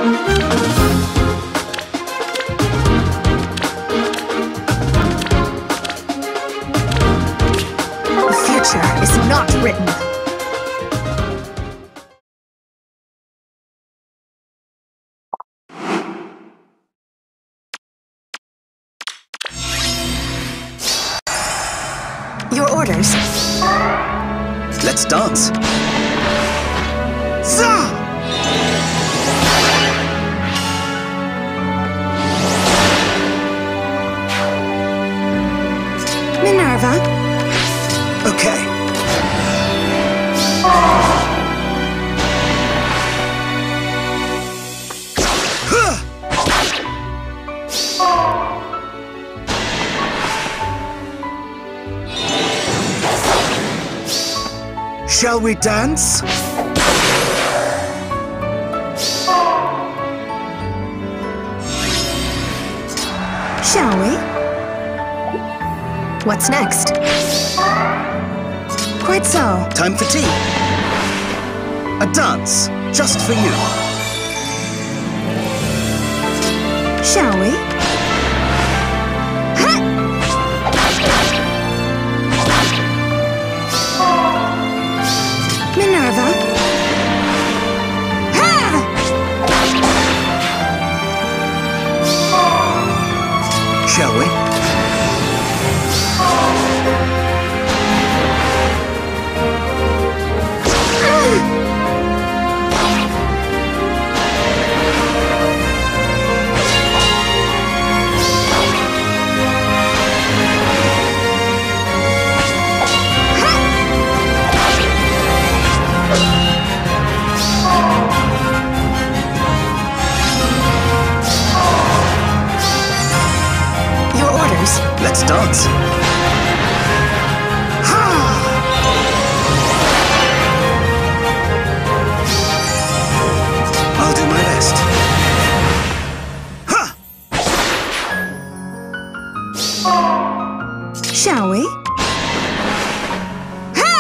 The future is not written. Your orders. Let's dance. Zah! Minerva. Okay. Huh! Shall we dance? Shall we? What's next? Quite so. Time for tea. A dance, just for you. Shall we? Ha! Minerva. Ha! Shall we? Your orders. Let's dance. I'll do my best. Ha! Shall we? Ha!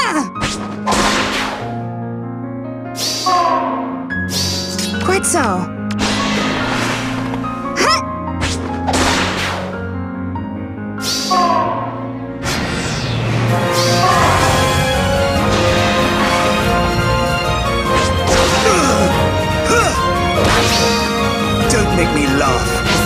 Quite so. Ha! Don't make me laugh.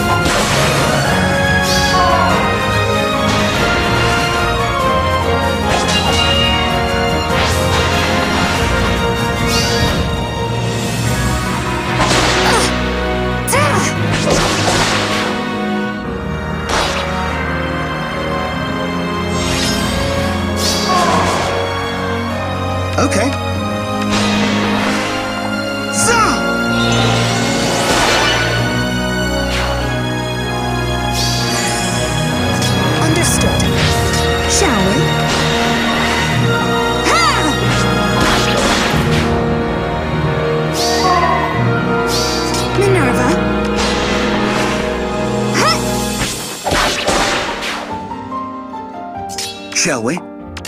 Okay. Zah! Understood. Shall we? Ha! Minerva. Ha! Shall we?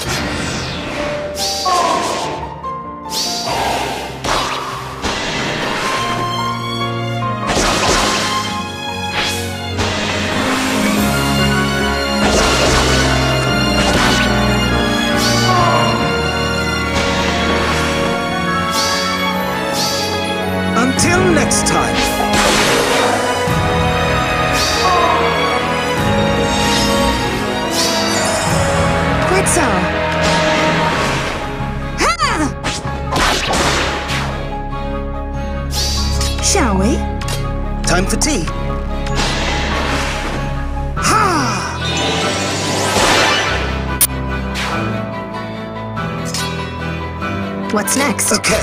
Until next time. Quite so. Ha! Shall we? Time for tea. Ha! What's next? Okay.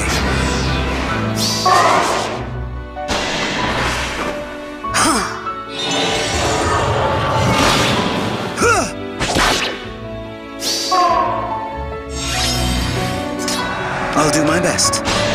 I'll do my best.